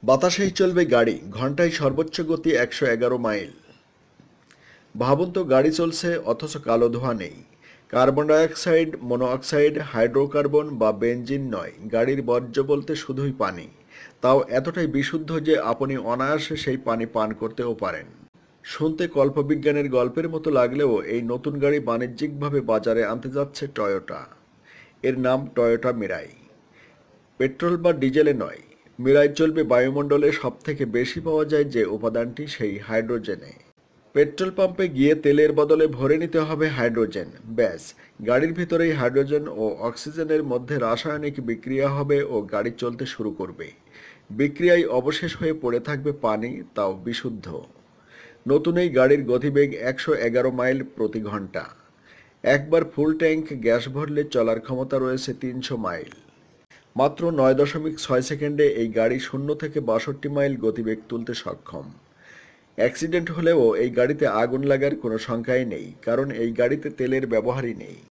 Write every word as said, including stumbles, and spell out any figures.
বাতাসেই চলবে গাড়ি, ঘন্টায় সর্বোচ্চ গতি একশো এগারো মাইল। ভাবুন তো, গাড়ি চলছে অথচ কালো ধোঁয়া নেই। কার্বন ডাইঅক্সাইড, মনোঅক্সাইড, হাইড্রোকার্বন বা বেনজিন নয়, গাড়ির বর্জ্য বলতে শুধুই পানি। তাও এতটাই বিশুদ্ধ যে আপনি অনায়াসে সেই পানি পান করতেও পারেন। শুনতে কল্পবিজ্ঞানের গল্পের মতো লাগলেও এই নতুন গাড়ি বাণিজ্যিকভাবে বাজারে আনতে যাচ্ছে টয়োটা। এর নাম টয়োটা মিরাই। পেট্রোল বা ডিজেলে নয়, মিরাই চলবে বায়ুমণ্ডলে সবথেকে বেশি পাওয়া যায় যে উপাদানটি, সেই হাইড্রোজেনে। পেট্রোল পাম্পে গিয়ে তেলের বদলে ভরে নিতে হবে হাইড্রোজেন, ব্যাস। গাড়ির ভিতরেই হাইড্রোজেন ও অক্সিজেনের মধ্যে রাসায়নিক বিক্রিয়া হবে ও গাড়ি চলতে শুরু করবে। বিক্রিয়ায় অবশেষ হয়ে পড়ে থাকবে পানি, তাও বিশুদ্ধ। নতুন এই গাড়ির গতিবেগ একশো এগারো মাইল প্রতি ঘন্টা। একবার ফুল ট্যাঙ্ক গ্যাস ভরলে চলার ক্ষমতা রয়েছে তিনশো মাইল। মাত্র নয় দশমিক ছয় সেকেন্ডে এই গাড়ি শূন্য থেকে বাষট্টি মাইল গতিবেগ তুলতে সক্ষম। অ্যাক্সিডেন্ট হলেও এই গাড়িতে আগুন লাগার কোনো শঙ্কাই নেই, কারণ এই গাড়িতে তেলের ব্যবহারই নেই।